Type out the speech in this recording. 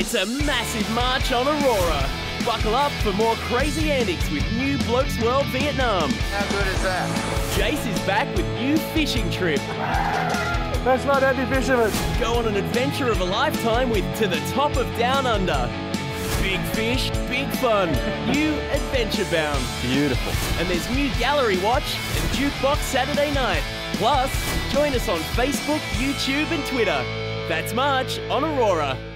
It's a massive march on Aurora. Buckle up for more crazy antics with new Blokesworld Vietnam. How good is that? Jase is back with new Fishin Trip. That's not anti-fisherman. Go on an adventure of a lifetime with To the Top of Down Under. Big fish, big fun. New Adventure Bound. Beautiful. And there's new Gallery Watch and Jukebox Saturday night. Plus, join us on Facebook, YouTube and Twitter. That's March on Aurora.